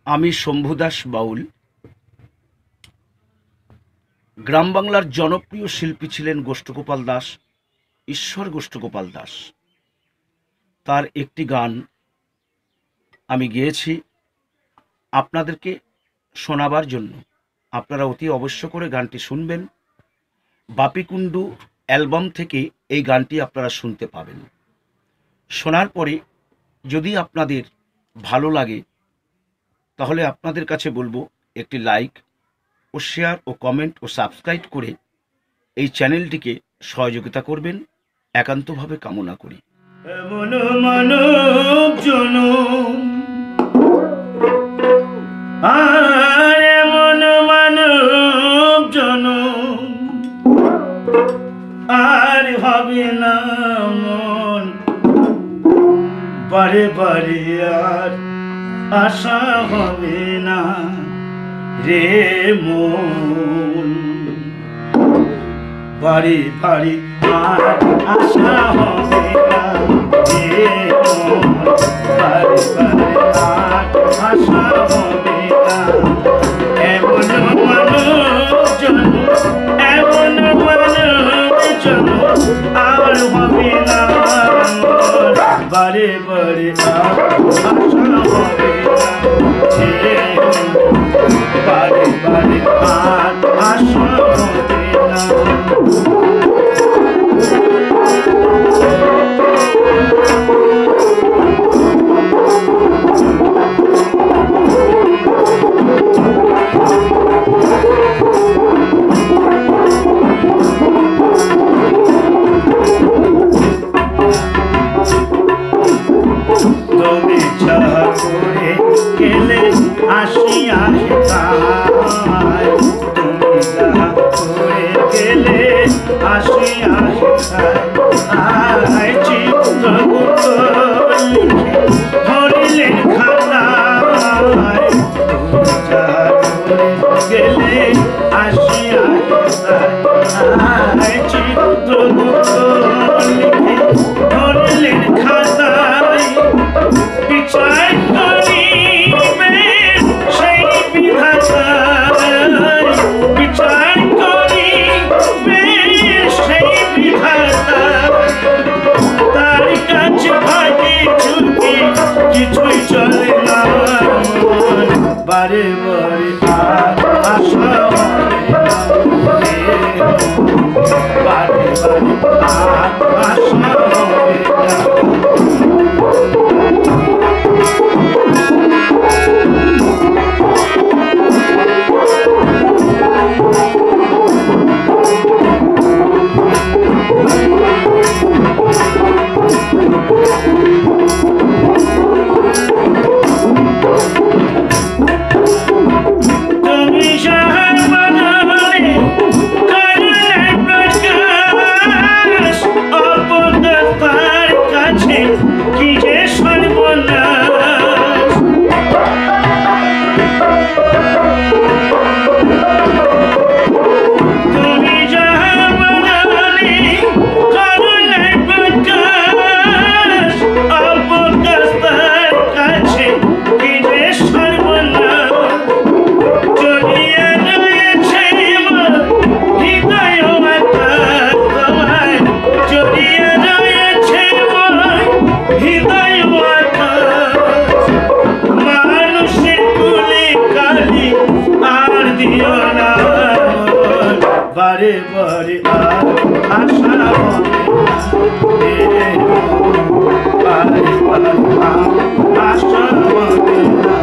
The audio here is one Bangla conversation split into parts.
আমি শম্ভু দাস বাউল। গ্রাম বাংলার জনপ্রিয় শিল্পী ছিলেন গোষ্ঠগোপাল দাস, ঈশ্বর গোষ্ঠগোপাল দাস। তার একটি গান আমি গেয়েছি আপনাদেরকে শোনাবার জন্য। আপনারা অতি অবশ্য করে গানটি শুনবেন। বাপিকুণ্ডু অ্যালবাম থেকে এই গানটি আপনারা শুনতে পাবেন। শোনার পরে যদি আপনাদের ভালো লাগে তাহলে আপনাদের কাছে বলবো একটি লাইক ও শেয়ার ও কমেন্ট ও সাবস্ক্রাইব করে এই চ্যানেলটিকে সহযোগিতা করবেন, একান্তভাবে কামনা করি। এমন মানব জনম, আর এমন মানব জনম আর হবে না মন, বারে বারে আর আশা হবে না রে মন, বাড়ি বাড়ি আর আশা হবে না রে মন, বাড়ি বাড়ি আর আশা হবে না। এমন মানব জন্ম, এমন মানব জন্ম আর হবে না, বারে বারে আর আশা হবে না রে মন, বারে বারে আর আশা হবে না। তুমি চাহ করে গেলে আসিয়া হেতায়, তুমি চাহ করে গেলে আসিয়া হেতায়, চিত্রগুপ্ত লিখে ধরিলেন খাতায়, তুমি চাহ করে গেলে আসিয়া হেতায়, চিত্রগুপ্ত লিখে ধরিলেন খাতায়, বিচার করিবেন সেই বিধাতায়, বিচার করিবেন সেই বিধাতায়, তার কাছে ভাগে ঝুঁকি কিছুই চলে না, বারে বারে আর আশা হবে না, বারে বারে আর আশা হবে না। তুমি সাহার বানালে করুণার প্রকাশ, অপদাতার কাছে কি যে সর্বনাশ, তুমি যাহা বানালে করুণার প্রকাশ, অপদাতার কাছে কি যে সর্বনাশ, জড়িয়ে রয়েছে আমার হৃদয় আকাশ তোমায়, জড়িয়ে রয়েছে আমার হৃদয় আকাশ, মানুষের কুলে কালি আর দিও না, বারে বারে আর আশা হবে না রে মন, বারে বারে আর আশা হবে না।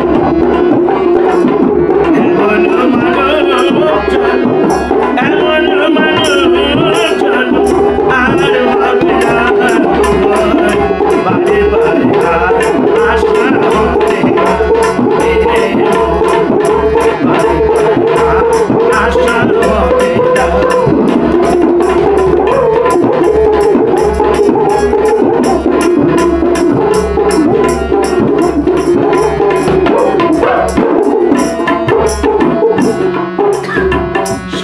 এমন মানব জন্ম, এমন মানব জন্ম আর হবে না মন, বারে বারে আর আশা হবে না রে মন, বারে বারে আর আশা হবে না।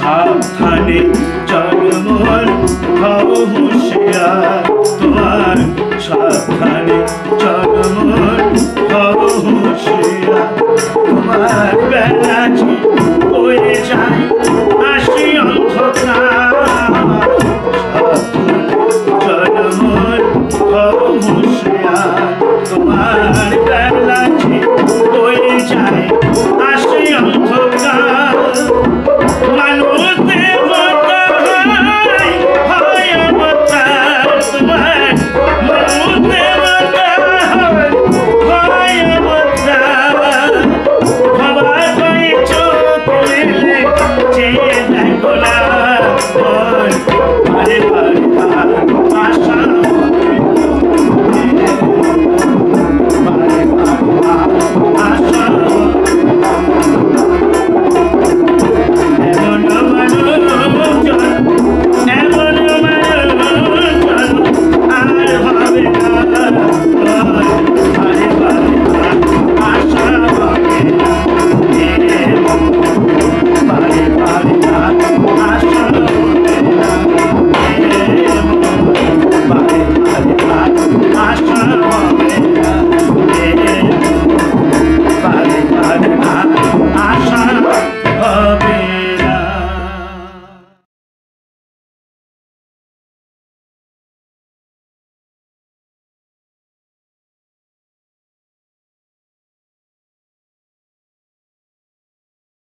সাবধানে চলমন হও হুঁশিয়ার তোমার সাবধানে চলমন হও হুঁশিয়ার তোমার বেলা